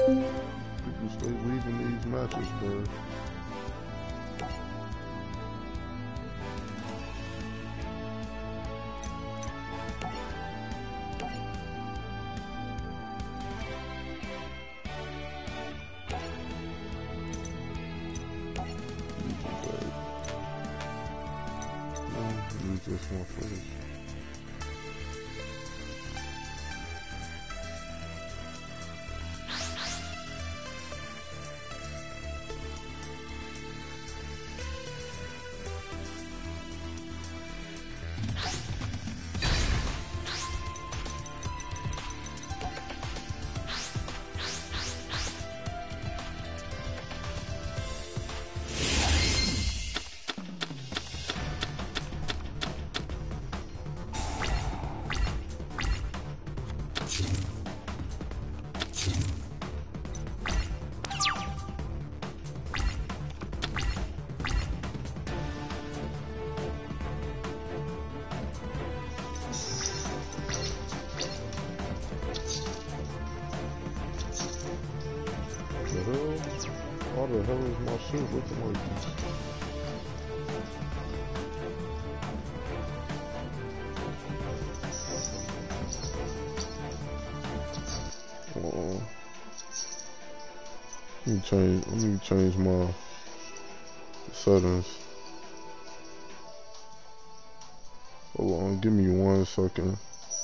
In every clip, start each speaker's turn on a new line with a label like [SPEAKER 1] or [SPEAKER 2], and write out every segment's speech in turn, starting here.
[SPEAKER 1] People stay leaving these matches, bro. Use this one first. Why the hell is my shit looking like this? Let me change my settings. Hold on, give me 1 second.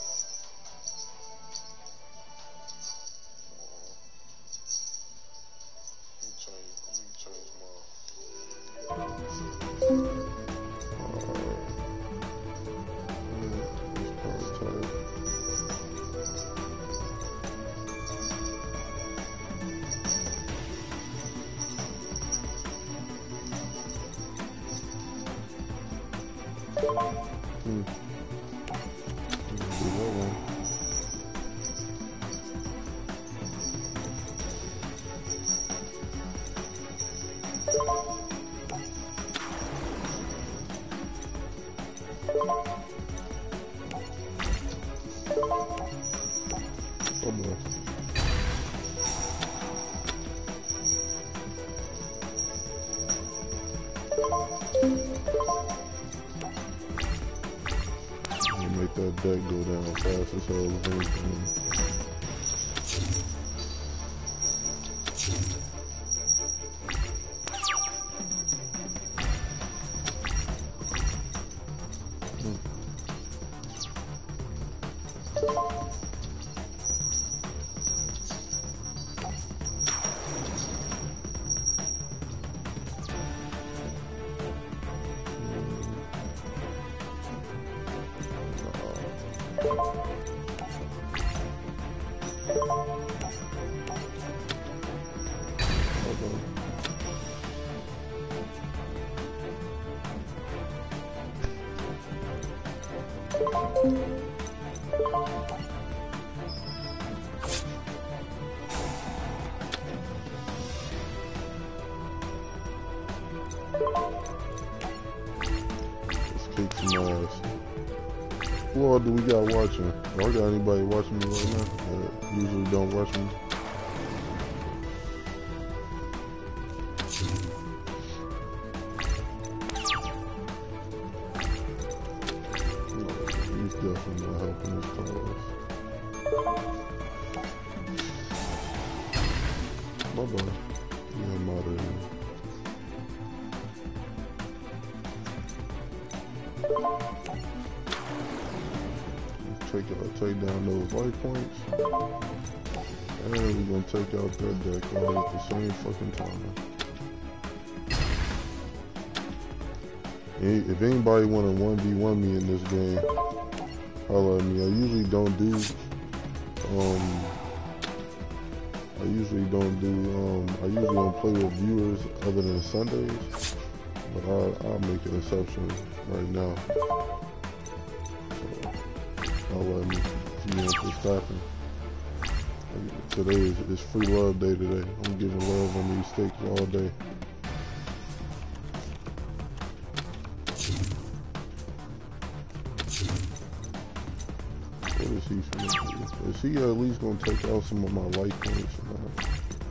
[SPEAKER 1] Make that deck go down fast as hell as anything. Who all do we got watching? Y'all got anybody watching me right now that usually don't watch me? He's definitely not helping his cause. Bye-bye. Yeah, I'm out of here. Take down those life points, and we're gonna take out that deck all at the same fucking time. If anybody wanna 1v1 me in this game, holla at me. I usually don't play with viewers other than Sundays, but I'll make an exception right now. Holla at me if you want this happen. Today is free love day today. I'm giving love on these stakes all day. What is he finna do? Is he at least gonna take out some of my life points or not?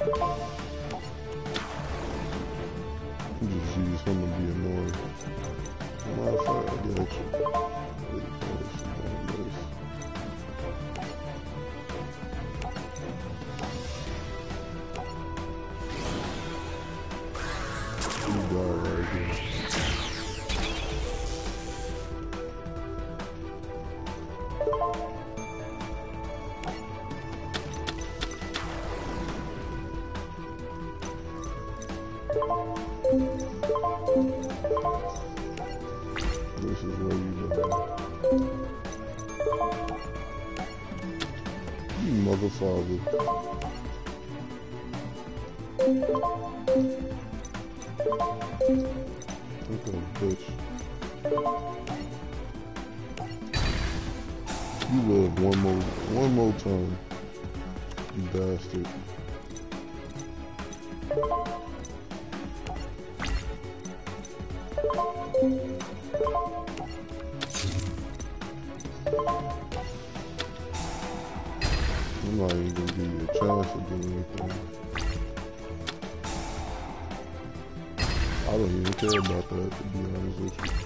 [SPEAKER 1] Just use him to be annoying. Matter of fact, I got you. You got right here. This is where you go. You mother father. Okay, bitch. You live one more time, you bastard. I'm not even gonna give you a chance to do anything. I don't even care about that, to be honest with you.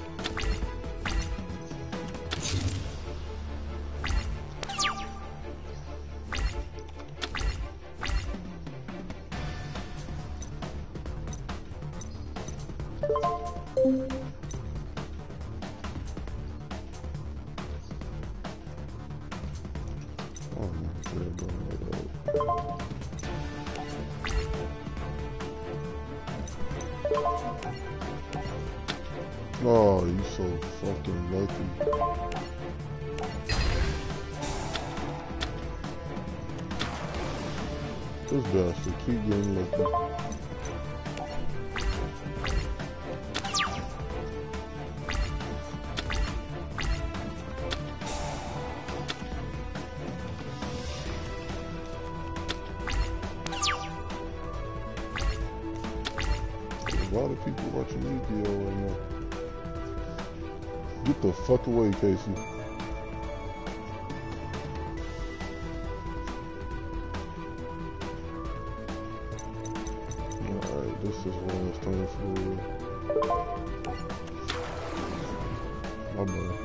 [SPEAKER 1] Oh my God, oh, you so fucking lucky. This bastard keep getting lucky. A lot of people watching Yu-Gi-Oh right now. Get the fuck away, Casey. Alright, this is last time for real. My bad.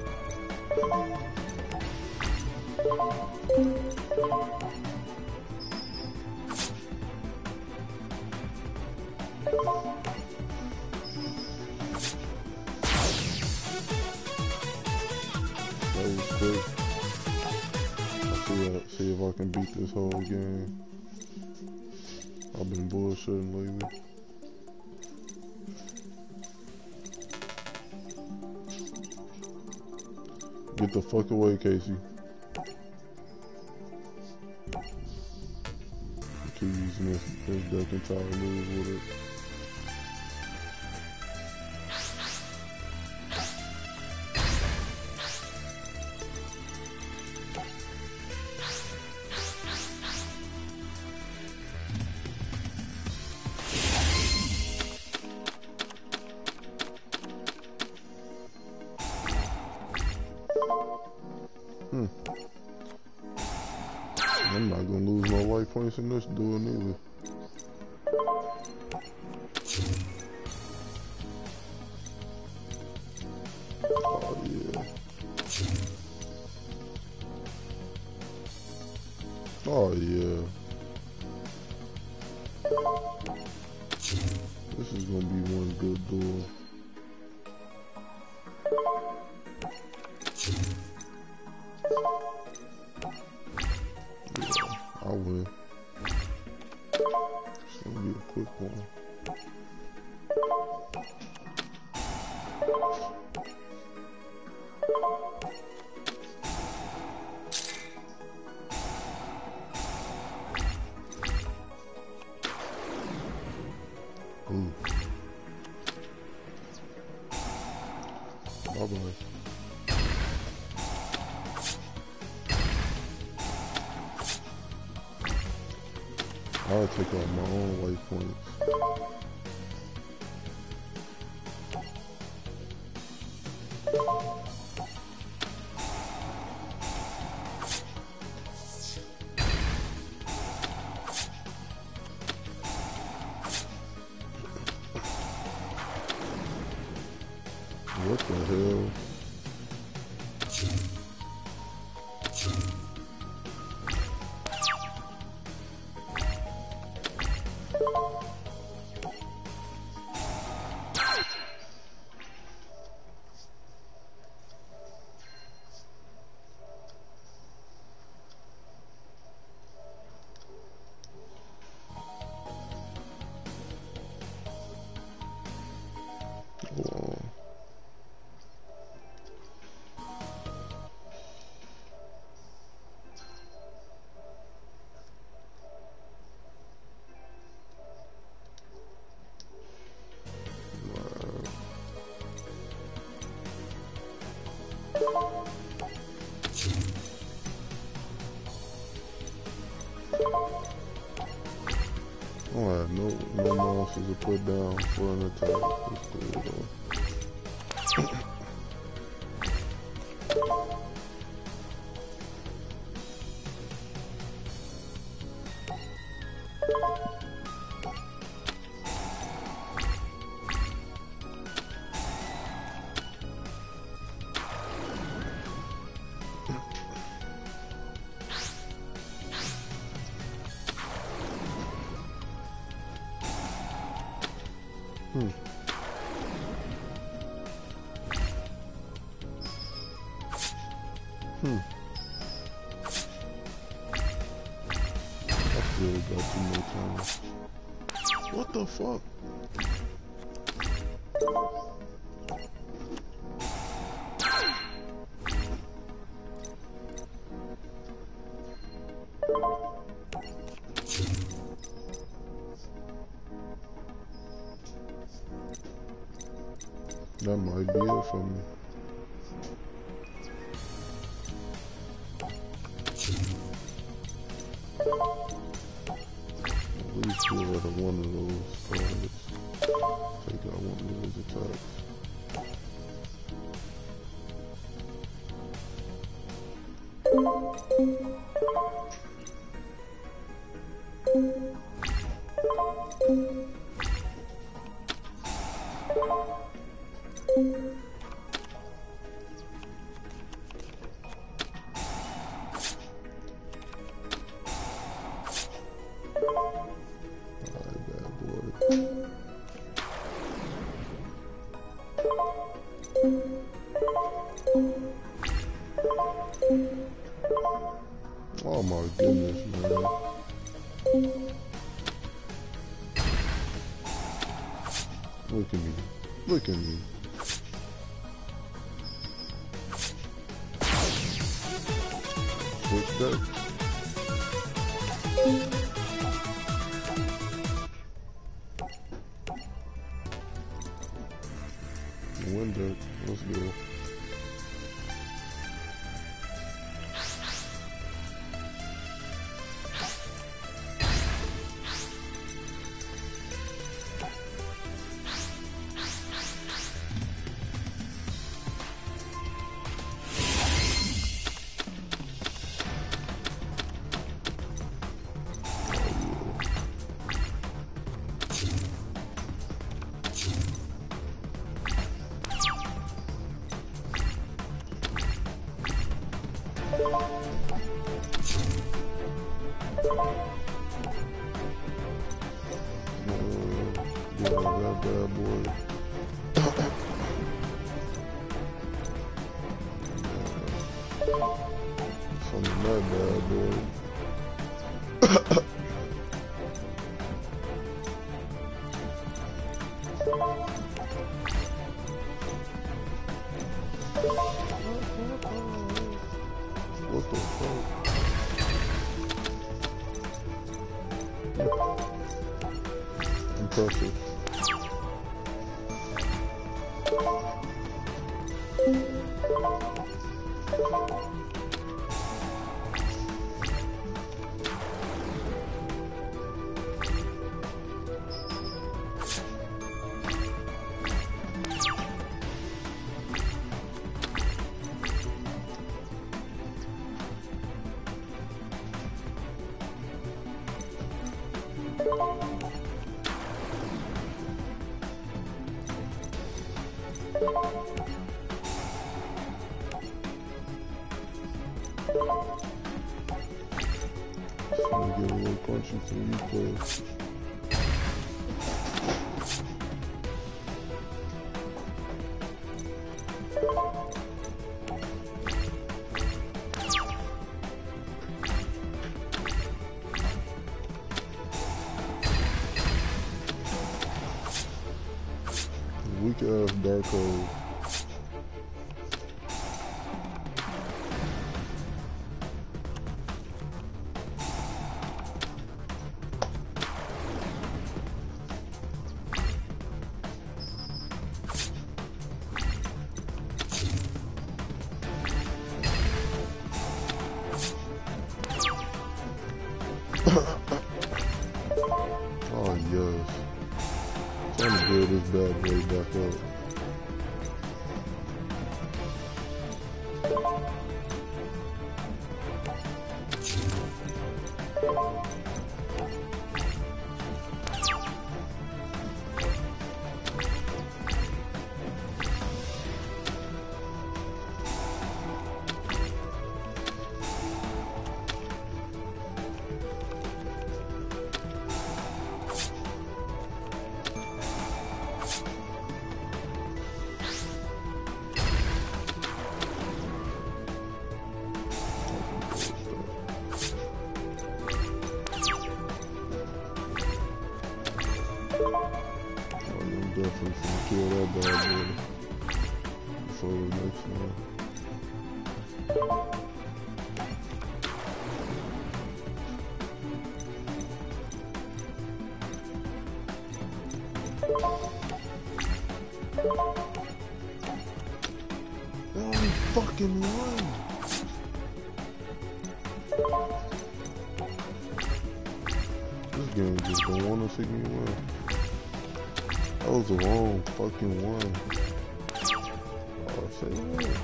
[SPEAKER 1] That was quick. See if I can beat this whole game. I've been bullshitting lately. Get the fuck away, Casey. Keep using this deck and try to lose with it. I'm not gonna lose my life points in this duel neither. Oh yeah. Oh yeah. This is gonna be one good duel. I win. It's gonna be a quick one. Ooh. Bye-bye. I'll take out my own life points. What the hell? Hold on. Alright, no monsters to put down for an attack. Let's do it all. I still got 2 more times. What the fuck? That might be it for me. At least get rid of one of those cards. Take out one of those attacks. Oh my goodness, man. Look at me. Look at me. Switch back. Win deck. Let's go. Yeah, that bad boy. Something that bad boy. What the fuck? Impressive. get a little crunchy for you players. Weak ass dark hole. Oh yes. Trying to build this bad boy back up. I'm definitely gonna kill that bad boy before the next one. They only fucking won. This game just don't want to see me win. That was the wrong fucking one. Oh, say this.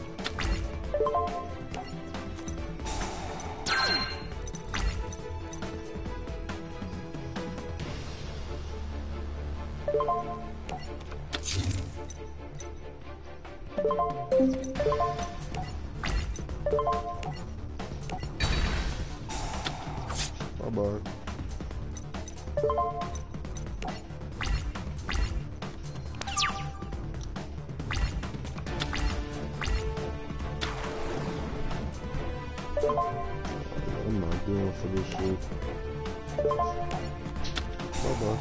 [SPEAKER 1] Bye-bye. I'm not doing for this shit. Bye-bye.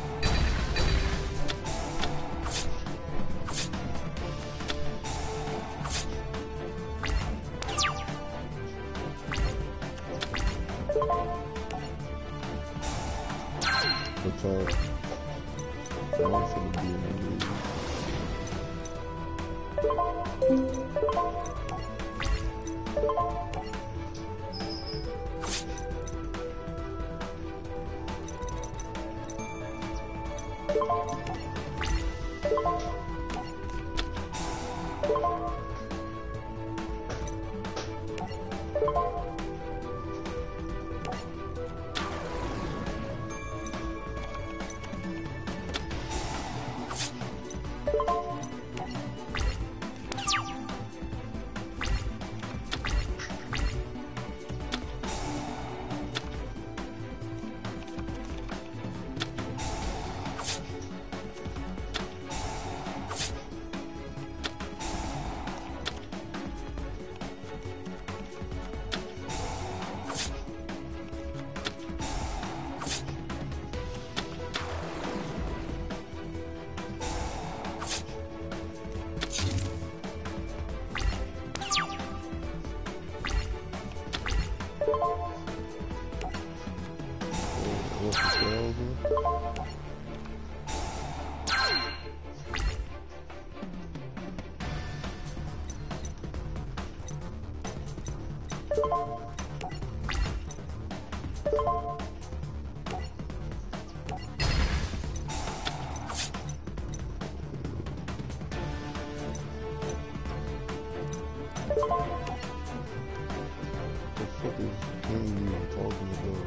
[SPEAKER 1] What's up? I'm finna be in the league. What's the sales? What the fuck is King even talking about?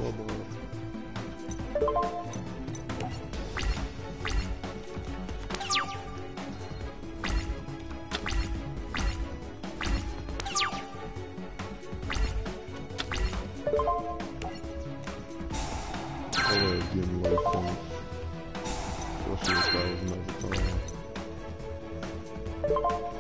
[SPEAKER 1] another one. I would give me life points. Especially if I was another time.